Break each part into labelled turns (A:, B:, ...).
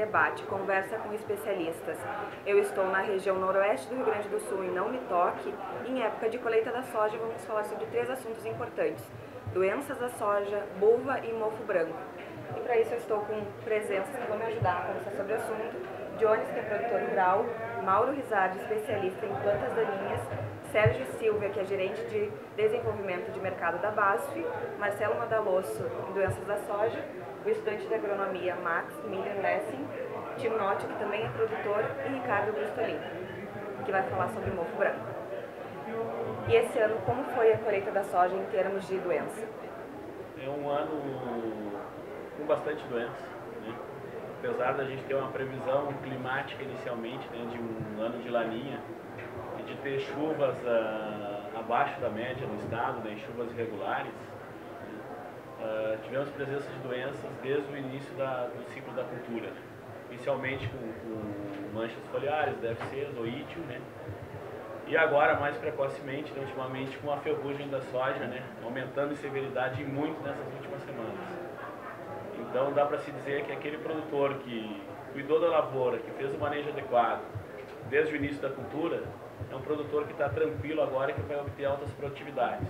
A: Debate, conversa com especialistas. Eu estou na região noroeste do Rio Grande do Sul, em Não Me Toque. Em época de colheita da soja, vamos falar sobre 3 assuntos importantes: doenças da soja, bulva e mofo branco. E para isso eu estou com presenças que vão me ajudar a conversar sobre o assunto. Jones, que é produtor rural, Mauro Rizardi, especialista em plantas daninhas, Sérgio Silva, que é gerente de desenvolvimento de mercado da BASF, Marcelo Madalosso, em doenças da soja, o estudante de agronomia Max Miller Lessing, Timote, que também é produtor, e Ricardo Brustolin, que vai falar sobre o mofo branco. E esse ano, como foi a colheita da soja em termos de doença?
B: É um ano com bastante doença, né? Apesar da gente ter uma previsão climática inicialmente, né, de um ano de laninha e de ter chuvas abaixo da média no estado, né, chuvas irregulares, tivemos presença de doenças desde o início do ciclo da cultura, inicialmente com manchas foliares, DFCs ou ítio, né, e agora mais precocemente, né, ultimamente com a ferrugem da soja, né, aumentando em severidade muito nessas últimas semanas. Então dá para se dizer que aquele produtor que cuidou da lavoura, que fez o manejo adequado desde o início da cultura, é um produtor que está tranquilo agora e que vai obter altas produtividades.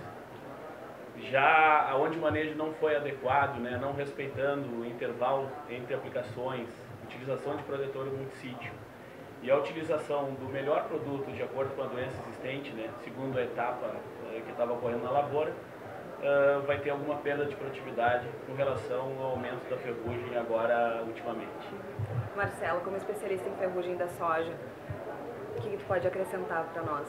B: Já onde o manejo não foi adequado, né, não respeitando o intervalo entre aplicações, utilização de protetor multissítio e a utilização do melhor produto de acordo com a doença existente, né, segundo a etapa que estava ocorrendo na lavoura, vai ter alguma perda de produtividade com relação ao aumento da ferrugem agora ultimamente.
A: Marcelo, como especialista em ferrugem da soja, o que tu pode acrescentar para nós?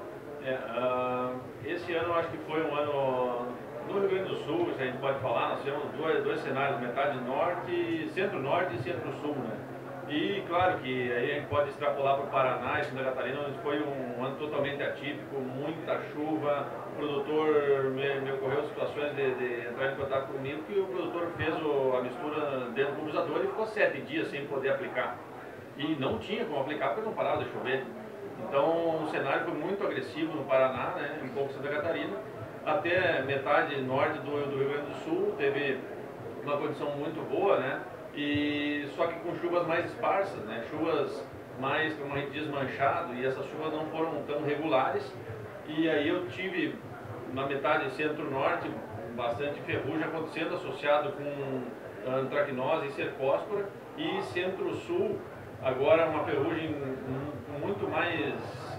C: Esse ano eu acho que foi um ano no Rio Grande do Sul, se a gente pode falar, nós temos dois cenários, metade norte, centro-norte e centro-sul, né? E claro que aí a gente pode extrapolar para o Paraná e Santa Catarina, onde foi um ano totalmente atípico, muita chuva. O produtor me ocorreu situações de entrar em contato comigo que o produtor fez a mistura dentro do usador e ficou 7 dias sem poder aplicar. E não tinha como aplicar porque não parava de chover. Então o cenário foi muito agressivo no Paraná, né, um pouco Santa Catarina, até metade norte do Rio Grande do Sul teve uma condição muito boa, né? E só que com chuvas mais esparsas, né? Chuvas mais, como a gente diz, manchado, e essas chuvas não foram tão regulares. E aí eu tive na metade centro-norte bastante ferrugem acontecendo, associado com antracnose e cercóspora, e centro-sul agora uma ferrugem com muito mais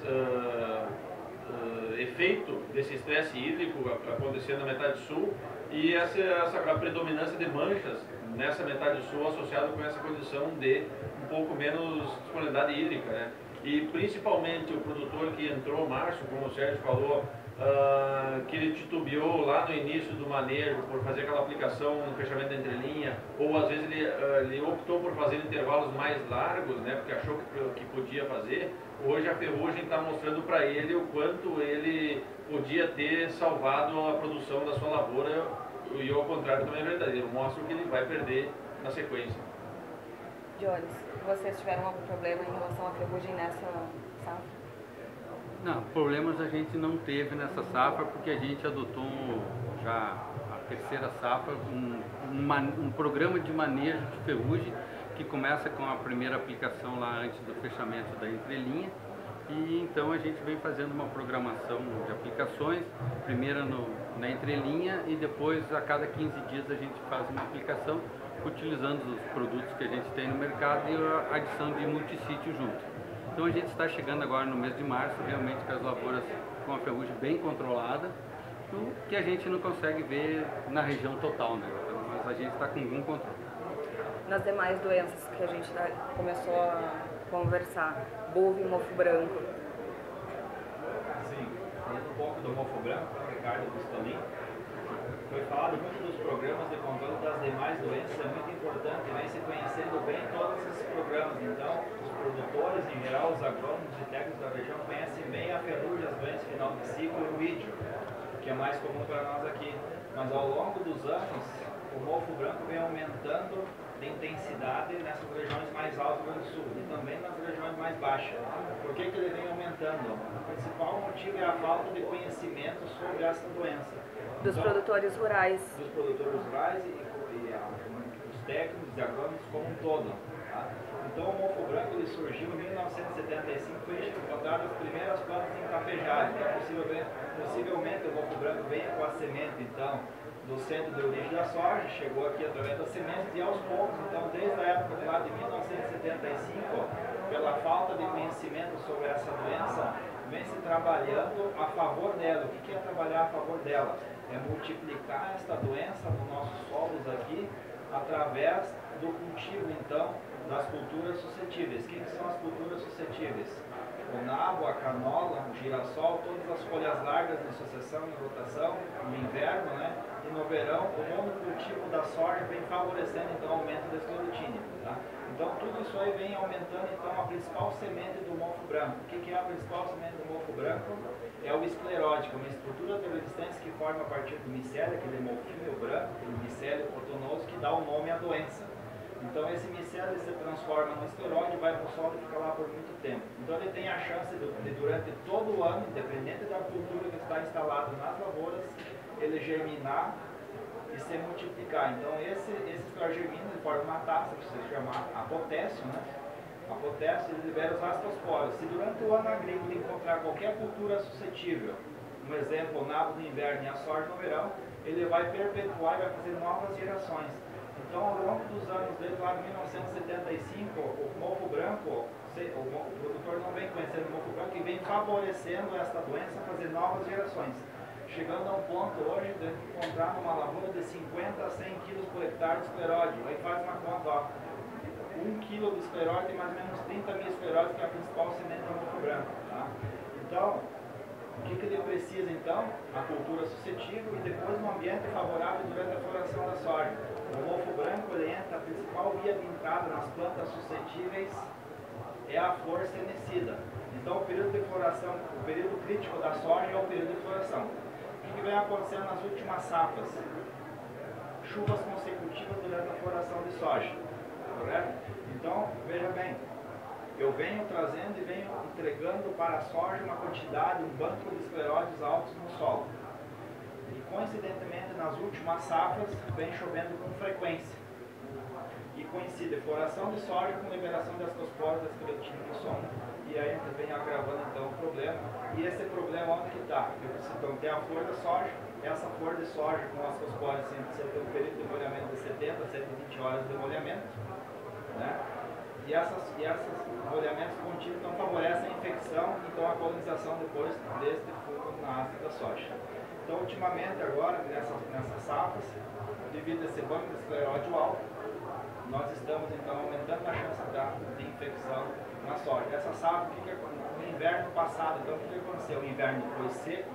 C: efeito desse estresse hídrico acontecendo na metade sul, e a predominância de manchas nessa metade sul associada com essa condição de um pouco menos disponibilidade hídrica, né? E principalmente o produtor que entrou em março, como o Sérgio falou, que ele titubeou lá no início do manejo por fazer aquela aplicação no fechamento da entrelinha, ou às vezes ele optou por fazer intervalos mais largos, né, porque achou que podia fazer. Hoje a ferrugem está mostrando para ele o quanto ele podia ter salvado a produção da sua lavoura, e ao contrário também é verdadeiro, mostra que ele vai perder na sequência.
A: Jones, vocês tiveram algum problema em relação à ferrugem nessa safra?
D: Não, problemas a gente não teve nessa safra porque a gente adotou já a terceira safra um programa de manejo de ferrugem que começa com a primeira aplicação lá antes do fechamento da entrelinha, e então a gente vem fazendo uma programação de aplicações, primeiro na entrelinha e depois a cada 15 dias a gente faz uma aplicação utilizando os produtos que a gente tem no mercado e a adição de multissítio junto. Então a gente está chegando agora no mês de março, realmente com as lavouras com a ferrugem bem controlada, o que a gente não consegue ver na região total, né? Então, mas a gente está com algum controle.
A: Nas demais doenças que a gente começou a conversar, bulva e mofo branco.
E: Sim, falando um pouco do mofo branco, o Ricardo Brustolin, foi falado muito dos programas de controle das demais doenças, é muito importante, vem se conhecendo bem todos esses programas. Então, os produtores, em geral, os agrônomos e técnicos da região conhecem bem a ferrugem, as doenças final de ciclo e o ítio, que é mais comum para nós aqui. Mas ao longo dos anos, o mofo branco vem aumentando de intensidade nessas regiões mais altas do Rio Grande do Sul e também nas regiões mais baixas. Por que ele vem aumentando? O principal motivo é a falta de conhecimento sobre essa doença.
A: Dos produtores rurais.
E: Dos produtores rurais e os técnicos e agrônomos como um todo. Tá? Então o mofo branco ele surgiu em 1975, foi encontrado as primeiras plantas em cafejagem. Então possivelmente o mofo branco venha com a semente então do centro de origem da soja, chegou aqui através das sementes e aos poucos, então desde a época de lá de 1975, pela falta de conhecimento sobre essa doença, vem se trabalhando a favor dela. O que é trabalhar a favor dela? É multiplicar esta doença nos nossos solos aqui através do cultivo então das culturas suscetíveis. O que são as culturas suscetíveis? O nabo, a canola, o girassol, todas as folhas largas em sucessão e rotação, no inverno, né? E no verão, o monocultivo da soja vem favorecendo então o aumento da esclerotínia. Tá? Então tudo isso aí vem aumentando então a principal semente do mofo branco. O que é a principal semente do mofo branco? É o esclerótico, uma estrutura de resistência que forma a partir do micélio, aquele mofinho branco, aquele micélio cotonoso que dá o nome à doença. Então esse micélio se transforma no escleróide, vai para o solo e fica lá por muito tempo. Então ele tem a chance de durante todo o ano, independente da cultura que está instalada nas lavouras, ele germinar e se multiplicar. Então esse escleróide germina, ele forma uma taça, que se chama apotécio, né? Apotécio, ele libera os astrosporos. Se durante o ano agrícola encontrar qualquer cultura suscetível, um exemplo, o nabo no inverno e a soja no verão, ele vai perpetuar e vai fazer novas gerações. Então, ao longo dos anos, desde lá de 1975, o mofo branco, o produtor não vem conhecendo o mofo branco e vem favorecendo esta doença a fazer novas gerações. Chegando a um ponto hoje de encontrar numa lavoura de 50 a 100 kg por hectare de escleróide. Aí faz uma conta, ó, 1 kg de escleróide tem mais ou menos 30 mil escleróides, que é a principal semente do mofo branco. Tá? Então, o que ele precisa então? A cultura suscetível e depois um ambiente favorável durante a floração da soja. O mofo branco ele entra, a principal via de entrada nas plantas suscetíveis é a flor senescida. Então o período de floração, o período crítico da soja é o período de floração. O que vem acontecendo nas últimas safras? Chuvas consecutivas durante a floração de soja, correto? Então, veja bem, eu venho trazendo e venho entregando para a soja uma quantidade, um banco de escleróides altos no solo. E coincidentemente nas últimas safras vem chovendo com frequência. E coincide a floração de soja com liberação das astrosporas da esclerotínia no solo. E aí a gente vem agravando então o problema. E esse problema onde que está? Eu preciso então ter a flor da soja. Essa flor de soja com as astrosporas precisa ter um período de molhamento de 70 a 120 horas de molhamento. Né? E esses molhamentos contínuos então favorecem a infecção e então a colonização depois deste fungo na haste da soja. Então, ultimamente, agora, nessas safras, devido a esse banco de escleróide alto, nós estamos, então, aumentando a chance de infecção na soja. Essa safra, no inverno passado, então, o que aconteceu? O inverno foi seco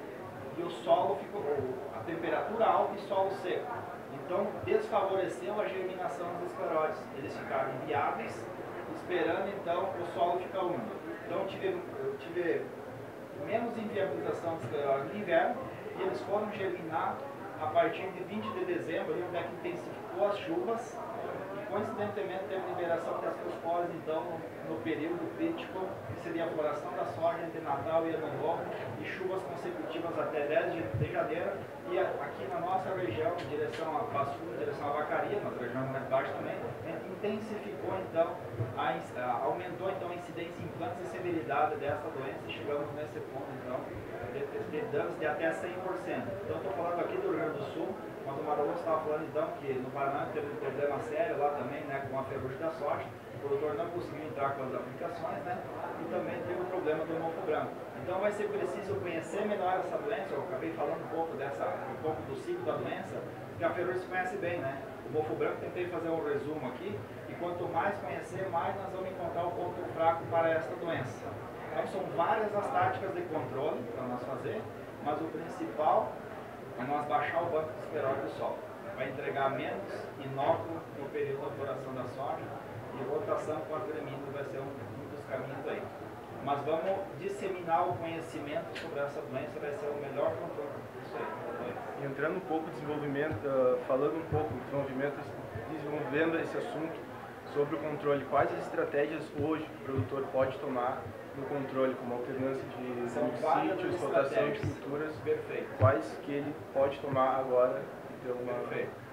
E: e o solo ficou, a temperatura alta e solo seco. Então, desfavoreceu a germinação dos escleróides. Eles ficaram inviáveis, esperando, então, o solo ficar úmido. Então, eu tive menos inviabilização dos escleróides no inverno, e eles foram germinar a partir de 20 de dezembro, onde é que intensificou as chuvas, e coincidentemente teve liberação das astrosporas, então, no período crítico, que seria a floração da soja entre Natal e Ano Novo, e chuvas consecutivas até 10 de janeiro, e aqui na nossa região, em direção a Passo Fundo, em direção à Vacaria, na região mais baixa também, a gente intensificou então, aumentou então a incidência em plantas e severidade dessa doença, e chegamos nesse ponto então, de danos de até 100%. Então estou falando aqui do Rio Grande do Sul, mas o Maranhão estava falando então que no Paraná teve um problema sério lá também, né, com a ferrugem da soja, o produtor não conseguiu entrar com as aplicações, né, e também teve o problema do mofo branco. Então vai ser preciso conhecer melhor essa doença. Eu acabei falando um pouco do ciclo da doença, que a ferrugem se conhece bem, né? O mofo branco, tentei fazer um resumo aqui, e quanto mais conhecer, mais nós vamos encontrar o ponto fraco para essa doença. Então são várias as táticas de controle para nós fazer, mas o principal é nós baixar o banco de escleróide do solo. Vai entregar menos inóculo no período da floração da soja, e rotação com as gramíneas vai ser um dos caminhos aí. Mas vamos disseminar o conhecimento sobre essa doença, vai ser o melhor controle disso aí.
F: Entrando um pouco no desenvolvimento, falando um pouco do desenvolvimento, desenvolvendo esse assunto sobre o controle, quais as estratégias hoje o produtor pode tomar no controle, como alternância de sítios, rotação de culturas,
E: Perfeito.
F: quais que ele pode tomar agora?
E: Perfeito.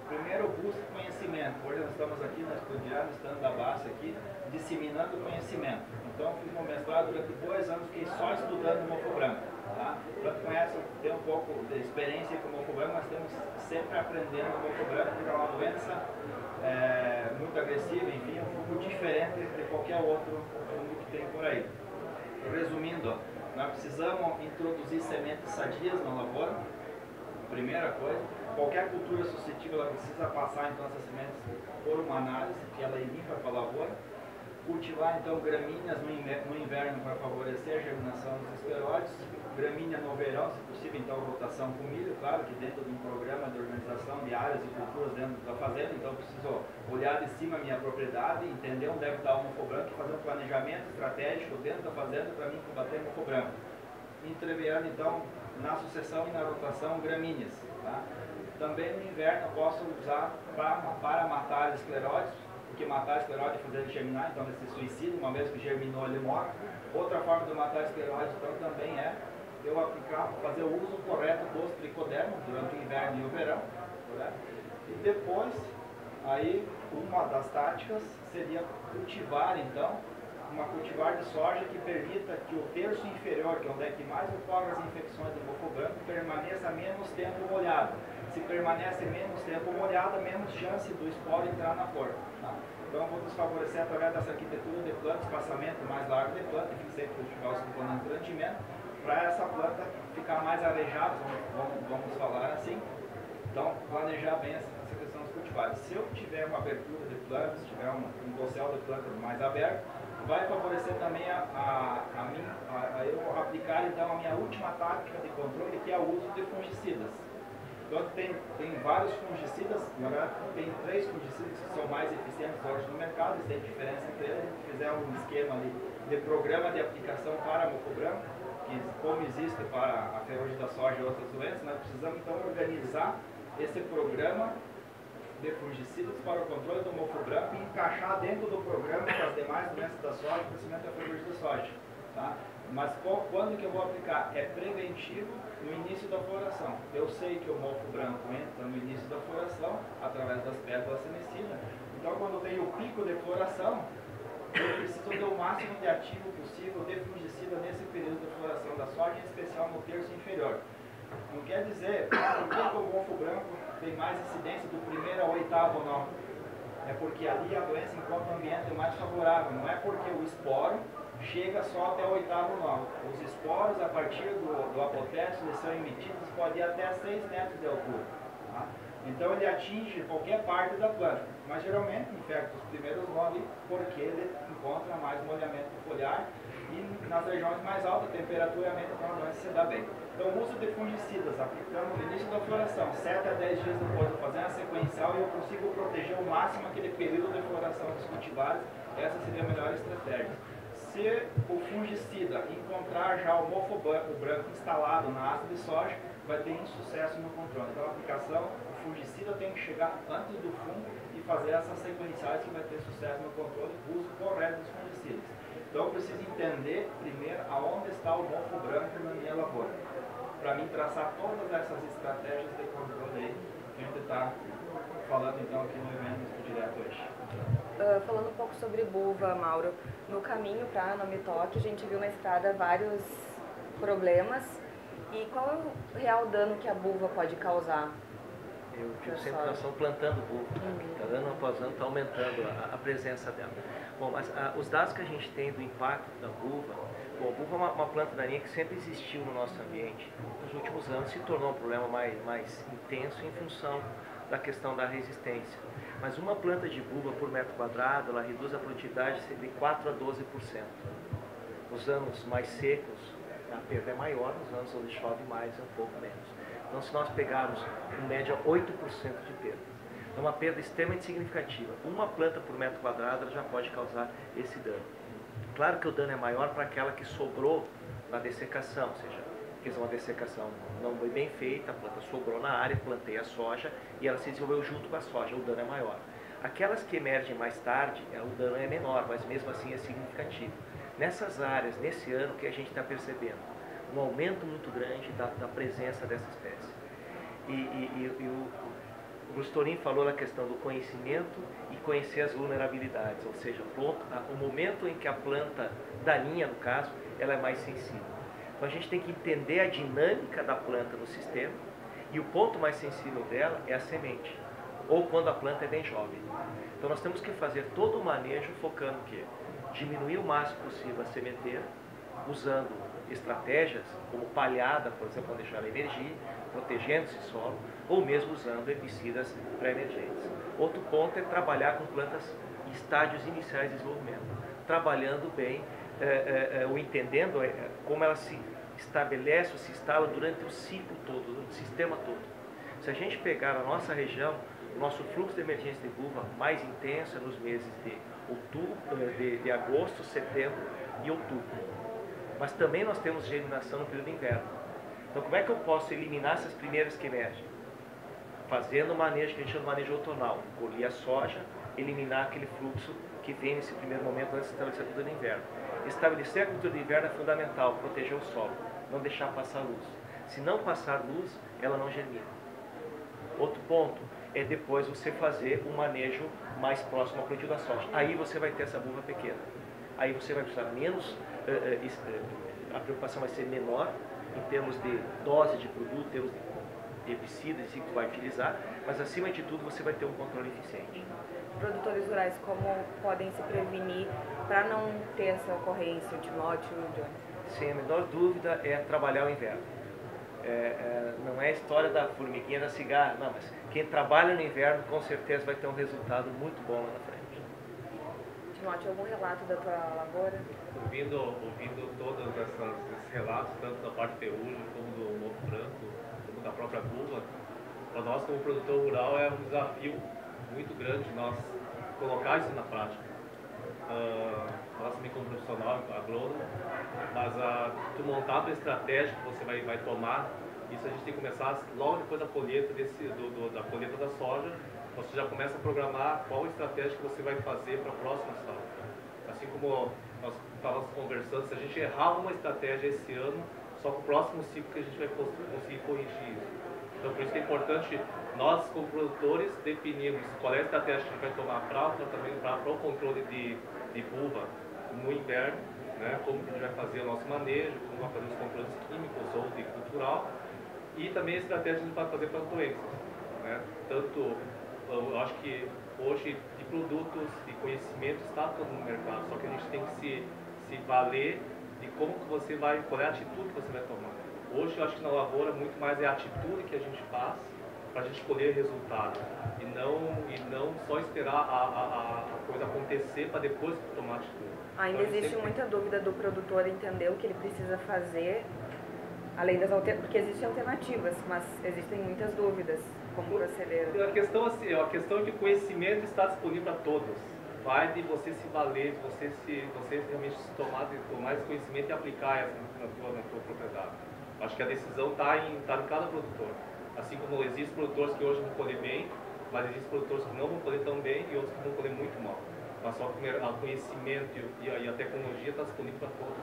E: Primeiro, busca conhecimento. Hoje nós estamos aqui na Estudiar, no stand da base aqui, disseminando conhecimento. Então, fiz meu mestrado durante 2 anos, fiquei só estudando mofo branco. Tá? Para quem conhece, tem um pouco de experiência com mofo branco, nós estamos sempre aprendendo mofo branco, porque é uma doença muito agressiva, enfim, um pouco diferente de qualquer outro fungo que tem por aí. Resumindo, nós precisamos introduzir sementes sadias na lavoura, primeira coisa. Qualquer cultura suscetível ela precisa passar então essas sementes por uma análise que ela limpa para a lavoura. Cultivar então gramíneas no inverno para favorecer a germinação dos escleróides. Gramínea no verão, se possível, então rotação com milho, claro que dentro de um programa de organização de áreas e culturas dentro da fazenda, então preciso olhar de cima a minha propriedade, entender onde deve estar o mofo branco e fazer um planejamento estratégico dentro da fazenda para mim combater o mofo branco. Entreveando então na sucessão e na rotação gramíneas. Tá? Também no inverno eu posso usar para matar escleróides, porque matar escleróide é fazer ele germinar, então ele se suicida, uma vez que germinou ele morre. Outra forma de matar escleróide então também é eu aplicar, fazer o uso correto dos tricodermos durante o inverno e o verão. Correto? E depois, aí uma das táticas seria cultivar então, uma cultivar de soja que permita que o terço inferior, que é onde é que mais ocorrem as infecções do mofo branco, permaneça menos tempo molhado. Se permanece menos tempo molhado, menos chance do esporo entrar na flor. Tá? Então eu vou desfavorecer através dessa arquitetura de planta, espaçamento mais largo de planta, enfim, sempre cultivar os componentes de rendimento, para essa planta ficar mais arejada, vamos falar assim. Então, planejar bem essa questão dos cultivares. Se eu tiver uma abertura de plantas, se tiver um dossel de plantas mais aberto, vai favorecer também a eu aplicar então a minha última tática de controle, que é o uso de fungicidas. Então tem vários fungicidas, na verdade tem 3 fungicidas que são mais eficientes hoje no mercado, tem diferença entre eles. A gente fizer um esquema ali de programa de aplicação para mofo branco, que como existe para a ferrugem da soja e outras doenças, nós precisamos então organizar esse programa de fungicidas para o controle do mofo branco e encaixar dentro do programa das demais doenças da soja, principalmente a ferrugem da soja. Tá? Mas quando que eu vou aplicar? É preventivo no início da floração. Eu sei que o mofo branco entra no início da floração, através das pétalas semicidas. Então, quando eu tenho o pico de floração, eu preciso ter o máximo de ativo possível de fungicida nesse período de floração da soja, em especial no terço inferior. Não quer dizer por que o mofo branco tem mais incidência do 1º ao 8º nó. É porque ali a doença encontra um ambiente mais favorável. Não é porque o esporo chega só até o 8º nó. Os esporos, a partir do apotécio, eles são emitidos, pode ir até 6 metros de altura. Tá? Então ele atinge qualquer parte da planta. Mas geralmente infecta os primeiros nós ali porque ele encontra mais molhamento foliar e nas regiões mais altas a temperatura aumenta para a doença se dá bem. Então o uso de fungicidas aplicando no início da floração, 7 a 10 dias depois de fazer a sequencial, e eu consigo proteger ao máximo aquele período de floração dos cultivares. Essa seria a melhor estratégia. Se o fungicida encontrar já o mofo branco instalado na haste de soja, vai ter insucesso no controle. Então a aplicação, o fungicida tem que chegar antes do fungo e fazer essas sequenciais que vai ter sucesso no controle, o uso correto dos fungicidas. Então eu preciso entender primeiro aonde está o mofo branco na minha lavoura, para mim traçar todas essas estratégias de controle aí que a gente está falando então aqui no evento direto hoje.
A: Falando um pouco sobre buva, Mauro, no caminho para Nomitoque a gente viu na estrada vários problemas. E qual é o real dano que a buva pode causar?
G: Eu digo sempre que nós estamos plantando buva, ano após ano está aumentando a presença dela. Bom, mas os dados que a gente tem do impacto da buva, bom, a buva é uma planta daninha que sempre existiu no nosso ambiente. Nos últimos anos se tornou um problema mais intenso em função da questão da resistência. Mas uma planta de buva por metro quadrado, ela reduz a produtividade de 4 a 12%. Nos anos mais secos, a perda é maior, nos anos onde chove mais é um pouco menos. Então, se nós pegarmos, em média, 8% de perda, é uma perda extremamente significativa. Uma planta por metro quadrado ela já pode causar esse dano. Claro que o dano é maior para aquela que sobrou na dessecação, ou seja, fez uma dessecação não foi bem feita, a planta sobrou na área, plantei a soja e ela se desenvolveu junto com a soja, o dano é maior. Aquelas que emergem mais tarde, o dano é menor, mas mesmo assim é significativo. Nessas áreas, nesse ano, que a gente está percebendo um aumento muito grande da presença dessa espécie. O Gustorin falou na questão do conhecimento e conhecer as vulnerabilidades, ou seja, o momento em que a planta daninha, no caso, ela é mais sensível. Então a gente tem que entender a dinâmica da planta no sistema e o ponto mais sensível dela é a semente, ou quando a planta é bem jovem. Então nós temos que fazer todo o manejo focando que diminuir o máximo possível a sementeira, usando estratégias como palhada, por exemplo, para deixar ela emergir, protegendo esse solo, ou mesmo usando herbicidas pré-emergentes. Outro ponto é trabalhar com plantas em estágios iniciais de desenvolvimento, trabalhando bem, ou entendendo como ela se estabelece ou se instala durante o ciclo todo, o sistema todo. Se a gente pegar a nossa região, o nosso fluxo de emergência de buva mais intenso é nos meses de agosto, setembro e outubro. Mas também nós temos germinação no período de inverno. Então como é que eu posso eliminar essas primeiras que emergem? Fazendo o manejo que a gente chama de manejo outonal, colher a soja, eliminar aquele fluxo que vem nesse primeiro momento antes de estabelecer a cultura de inverno. Estabelecer a cultura de inverno é fundamental, proteger o solo, não deixar passar luz. Se não passar luz, ela não germina. Outro ponto é depois você fazer um manejo mais próximo ao plantio da soja. Aí você vai ter essa buva pequena. Aí você vai precisar menos, a preocupação vai ser menor em termos de dose de produto, em termos de herbicidas que vai utilizar, mas acima de tudo você vai ter um controle eficiente.
A: Produtores rurais, como podem se prevenir para não ter essa ocorrência, o Timóteo, Johnny?
G: Sem a menor dúvida é trabalhar o inverno. Não é a história da formiguinha da cigarra, não, mas quem trabalha no inverno com certeza vai ter um resultado muito bom lá na frente.
A: Timóteo, algum relato da tua lavoura?
H: Ouvindo todos esses relatos, tanto da parte ferrugem como do mofo branco, como da própria buva, para nós como produtor rural é um desafio muito grande nós colocar isso na prática. Nós também como profissional agrônomo, mas tu montar a tua estratégia que você vai tomar, isso a gente tem que começar logo depois da colheita da colheita da soja, você já começa a programar qual estratégia que você vai fazer para a próxima safra. Assim como nós estávamos conversando, se a gente errar uma estratégia esse ano, só para o próximo ciclo que a gente vai conseguir corrigir isso. Então por isso que é importante nós como produtores definirmos qual é a estratégia que a gente vai tomar para o controle de buva no inverno, né? Como que a gente vai fazer o nosso manejo, como vai fazer os controles químicos ou de cultural, e também a estratégia que a gente vai fazer para as doenças, né? Tanto, eu acho que hoje de produtos e conhecimento está todo no mercado, só que a gente tem que se valer de como que você vai, qual é a atitude que você vai tomar. Hoje eu acho que na lavoura muito mais é a atitude que a gente faz para a gente colher resultado e não só esperar a coisa acontecer para depois tomar atitude.
A: Ainda
H: então,
A: existe muita dúvida do produtor entender o que ele precisa fazer, além das alternativas, porque existem alternativas, mas existem muitas dúvidas como proceder.
H: A questão assim, a questão de conhecimento está disponível para todos. Vai de você se valer, de você realmente tomar esse conhecimento e aplicar essa na tua propriedade. Acho que a decisão está em cada produtor. Assim como existem produtores que hoje vão colher bem, mas existem produtores que não vão colher tão bem e outros que vão colher muito mal. Mas só que o conhecimento e a tecnologia está disponível para todos.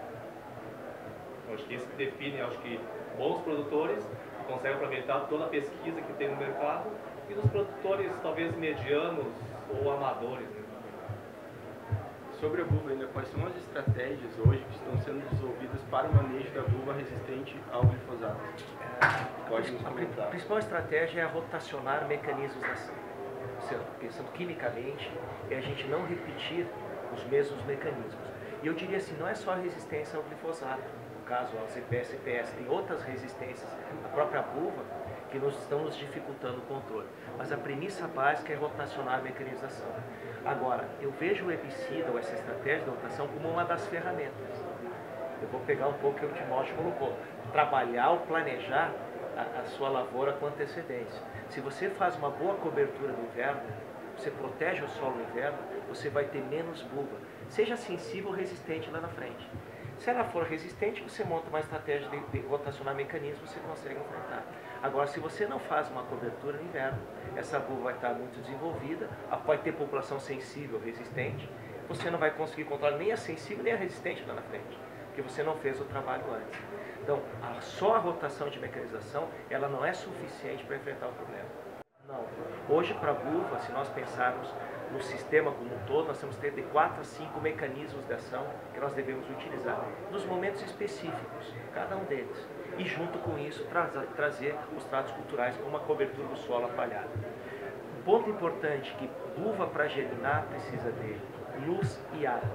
H: Acho que isso que define, acho que bons produtores conseguem aproveitar toda a pesquisa que tem no mercado e dos produtores talvez medianos ou amadores. Né?
F: Sobre a buva ainda, quais são as estratégias hoje que estão sendo desenvolvidas para o manejo da buva resistente ao glifosato? Pode nos comentar.
G: A principal estratégia é rotacionar mecanismos da ação. Pensando quimicamente, é a gente não repetir os mesmos mecanismos. E eu diria assim, não é só a resistência ao glifosato, no caso ao CPS e PS, tem outras resistências, a própria buva, que estão nos dificultando o controle. Mas a premissa básica é rotacionar a mecanização. Agora, eu vejo o herbicida ou essa estratégia de rotação como uma das ferramentas. Eu vou pegar um pouco o que o Timóteo colocou. Trabalhar ou planejar a sua lavoura com antecedência. Se você faz uma boa cobertura no inverno, você protege o solo no inverno, você vai ter menos buva. Seja sensível ou resistente lá na frente. Se ela for resistente, você monta uma estratégia de rotacionar mecanismos, você consegue enfrentar. Agora, se você não faz uma cobertura no inverno, essa buva vai estar muito desenvolvida, pode ter população sensível ou resistente, você não vai conseguir controlar nem a sensível nem a resistente lá na frente, porque você não fez o trabalho antes. Então, só a rotação de mecanização, ela não é suficiente para enfrentar o problema. Não. Hoje, para a buva, se nós pensarmos no sistema como um todo, nós temos que ter de 4 a 5 mecanismos de ação que nós devemos utilizar nos momentos específicos, cada um deles. E junto com isso, trazer os tratos culturais como a cobertura do solo, a palhada. Um ponto importante que buva para germinar precisa de luz e água.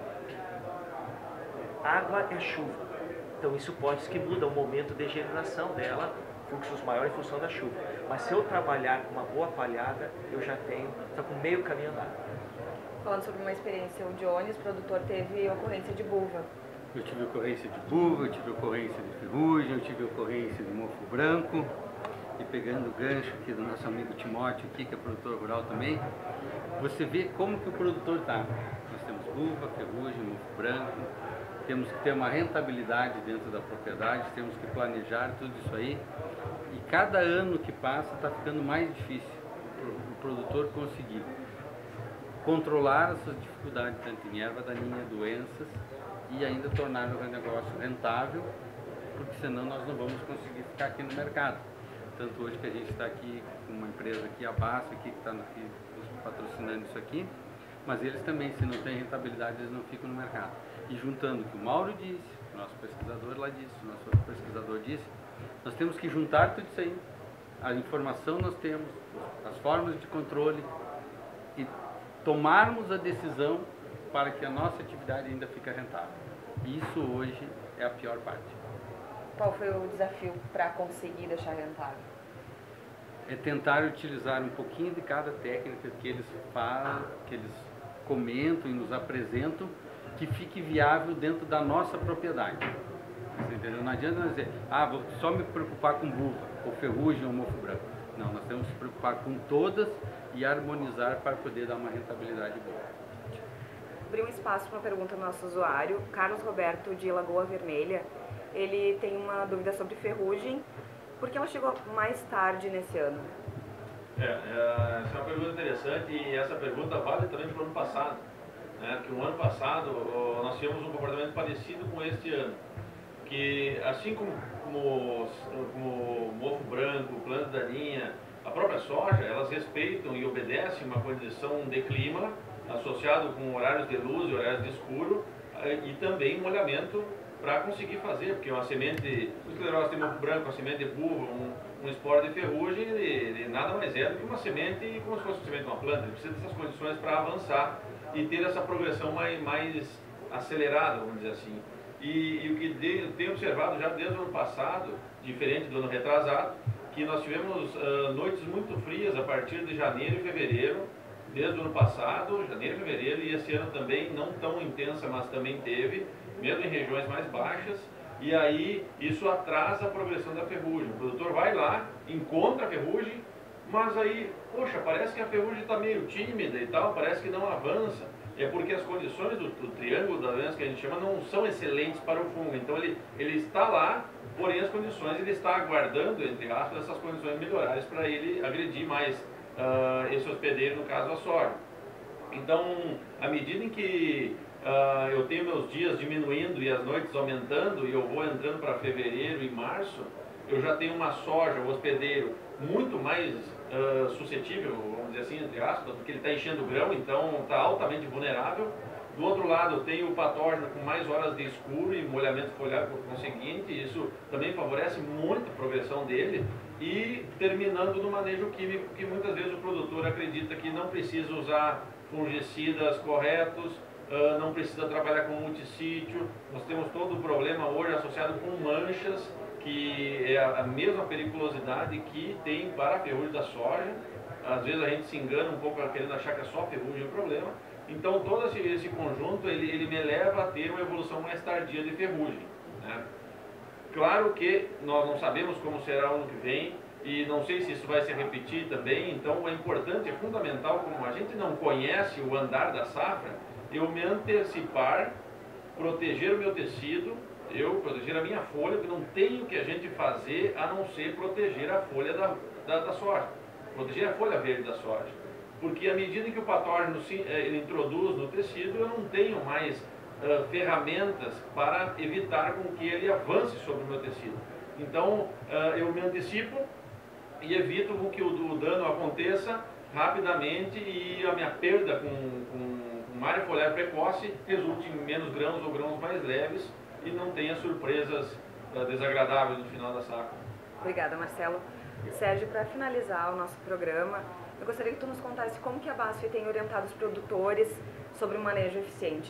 G: Água é chuva. Então isso pode ser que muda o momento de germinação dela, fluxos maiores em função da chuva. Mas se eu trabalhar com uma boa palhada, eu já tenho, está com meio caminho andado.
A: Falando sobre uma experiência, o Jones, produtor, teve ocorrência de buva.
D: Eu tive ocorrência de buva, eu tive ocorrência de ferrugem, eu tive ocorrência de mofo branco. E pegando o gancho aqui do nosso amigo Timóteo, aqui, que é produtor rural também, você vê como que o produtor está. Nós temos buva, ferrugem, mofo branco, temos que ter uma rentabilidade dentro da propriedade, temos que planejar tudo isso aí. E cada ano que passa está ficando mais difícil o produtor conseguir controlar essas dificuldades, tanto em erva daninha, doenças, e ainda tornar o negócio rentável, porque senão nós não vamos conseguir ficar aqui no mercado. Tanto hoje que a gente está aqui com uma empresa aqui, a Bassa, aqui, que está aqui patrocinando isso aqui, mas eles também, se não tem rentabilidade, eles não ficam no mercado. E juntando o que o Mauro disse, o nosso pesquisador lá disse, o nosso outro pesquisador disse, nós temos que juntar tudo isso aí. A informação nós temos, as formas de controle, e tomarmos a decisão para que a nossa atividade ainda fique rentável. E isso hoje é a pior parte.
A: Qual foi o desafio para conseguir deixar rentável?
D: É tentar utilizar um pouquinho de cada técnica que eles falam, que eles comentam e nos apresentam, que fique viável dentro da nossa propriedade. Você entendeu? Não adianta nós dizer, vou só me preocupar com buva, ou ferrugem, ou mofo branco. Não, nós temos que se preocupar com todas e harmonizar para poder dar uma rentabilidade boa.
A: Abri um espaço para uma pergunta do nosso usuário, Carlos Roberto, de Lagoa Vermelha. Ele tem uma dúvida sobre ferrugem. Por que ela chegou mais tarde nesse ano?
C: Essa é uma pergunta interessante, e essa pergunta vale também para o ano passado. Porque no ano passado nós tivemos um comportamento parecido com este ano. Que assim como mofo branco, planta daninha, a própria soja, elas respeitam e obedecem uma condição de clima associado com horários de luz e horários de escuro, e também molhamento para conseguir fazer, porque uma semente, o esclerose de mofo branco, uma semente de buva, um esporo de ferrugem, ele nada mais é do que uma semente, como se fosse uma semente de uma planta. Ele precisa dessas condições para avançar e ter essa progressão mais acelerada, vamos dizer assim. E o que eu tenho observado já desde o ano passado, diferente do ano retrasado, que nós tivemos noites muito frias a partir de janeiro e fevereiro, desde o ano passado, janeiro e fevereiro, e esse ano também, não tão intensa, mas também teve, mesmo em regiões mais baixas, e aí isso atrasa a progressão da ferrugem. O produtor vai lá, encontra a ferrugem, mas aí, poxa, parece que a ferrugem está meio tímida e tal, parece que não avança. É porque as condições do triângulo da doença, que a gente chama, não são excelentes para o fungo. Então ele está lá, porém as condições, ele está aguardando, entre aspas, essas condições melhoradas para ele agredir mais esse hospedeiro, no caso a soja. Então, à medida em que eu tenho meus dias diminuindo e as noites aumentando, e eu vou entrando para fevereiro e março, eu já tenho uma soja, um hospedeiro, muito mais suscetível, vamos dizer assim, entre aspas, porque ele está enchendo o grão, então está altamente vulnerável. Do outro lado, eu tenho o patógeno com mais horas de escuro e molhamento foliar por conseguinte, isso também favorece muito a progressão dele. E terminando no manejo químico, que muitas vezes o produtor acredita que não precisa usar fungicidas corretos, não precisa trabalhar com multissítio. Nós temos todo o problema hoje associado com manchas, que é a mesma periculosidade que tem para a ferrugem da soja. Às vezes a gente se engana um pouco querendo achar que é só a ferrugem o problema. Então todo esse conjunto ele me leva a ter uma evolução mais tardia de ferrugem, né? Claro que nós não sabemos como será o ano que vem, e não sei se isso vai se repetir também. Então é importante, é fundamental, como a gente não conhece o andar da safra, eu me antecipar, proteger o meu tecido, proteger a minha folha, que não tem o que a gente fazer a não ser proteger a folha da soja, proteger a folha verde da soja. Porque à medida que o patógeno ele introduz no tecido, eu não tenho mais ferramentas para evitar com que ele avance sobre o meu tecido. Então eu me antecipo, e evito que o dano aconteça rapidamente e a minha perda com malha foliar precoce resulte em menos grãos ou grãos mais leves e não tenha surpresas desagradáveis no final da safra.
A: Obrigada, Marcelo. Sérgio, para finalizar o nosso programa, eu gostaria que tu nos contasse como que a BASF tem orientado os produtores sobre o manejo eficiente.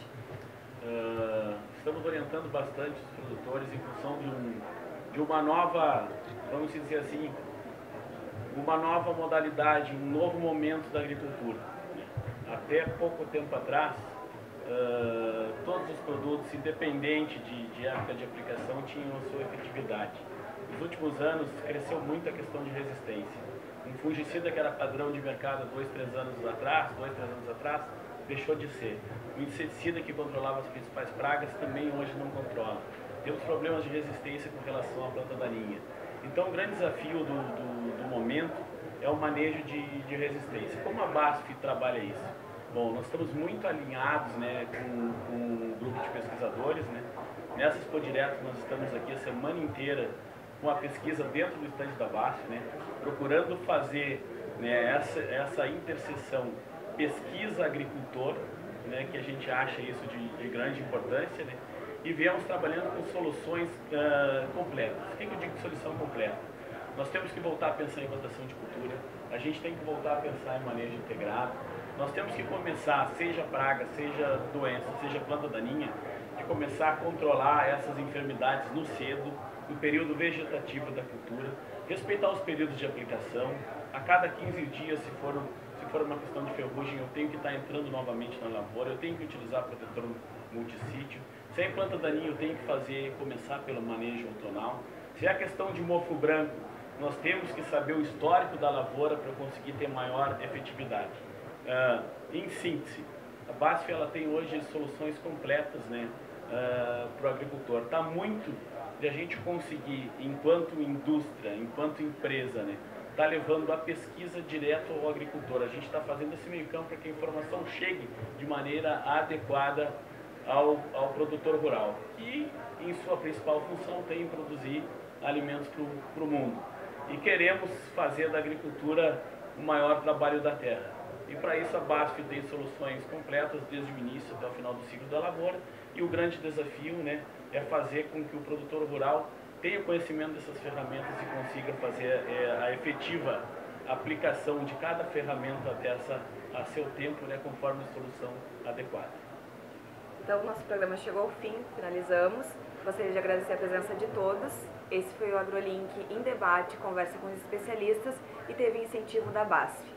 B: Estamos orientando bastante os produtores em função de uma nova, vamos dizer assim, uma nova modalidade, um novo momento da agricultura. Até pouco tempo atrás, todos os produtos, independente de época de aplicação, tinham a sua efetividade. Nos últimos anos, cresceu muito a questão de resistência. Um fungicida que era padrão de mercado há 2, 3 anos atrás, deixou de ser. O inseticida que controlava as principais pragas também hoje não controla. Temos problemas de resistência com relação à planta daninha. Então, o grande desafio do momento é o manejo de resistência. Como a BASF trabalha isso? Bom, nós estamos muito alinhados, né, com um grupo de pesquisadores, né. Nessa Expo Direto nós estamos aqui a semana inteira com a pesquisa dentro do estande da BASF, né, procurando fazer, né, essa interseção pesquisa-agricultor, né, que a gente acha isso de grande importância, né, e viemos trabalhando com soluções completas. O que eu digo de solução completa? Nós temos que voltar a pensar em rotação de cultura, a gente tem que voltar a pensar em manejo integrado, nós temos que começar, seja praga, seja doença, seja planta daninha, de começar a controlar essas enfermidades no cedo, no período vegetativo da cultura, respeitar os períodos de aplicação. A cada 15 dias, se for uma questão de ferrugem, eu tenho que estar entrando novamente na lavoura, eu tenho que utilizar protetor multissítio. Se é planta daninha, eu tenho que começar pelo manejo outonal. Se é a questão de mofo branco, nós temos que saber o histórico da lavoura para eu conseguir ter maior efetividade. Em síntese, a BASF ela tem hoje soluções completas, né, para o agricultor. Está muito de a gente conseguir, enquanto indústria, enquanto empresa, né, está levando a pesquisa direto ao agricultor. A gente está fazendo esse meio campo para que a informação chegue de maneira adequada ao produtor rural, que em sua principal função tem produzir alimentos para o mundo. E queremos fazer da agricultura o maior trabalho da terra. E para isso a BASF tem soluções completas desde o início até o final do ciclo da lavoura. E o grande desafio, né, é fazer com que o produtor rural tenha conhecimento dessas ferramentas e consiga fazer a efetiva aplicação de cada ferramenta a seu tempo, né, conforme a solução adequada.
A: Então, o nosso programa chegou ao fim, finalizamos. Gostaria de agradecer a presença de todos. Esse foi o AgroLink em Debate, conversa com os especialistas e teve incentivo da BASF.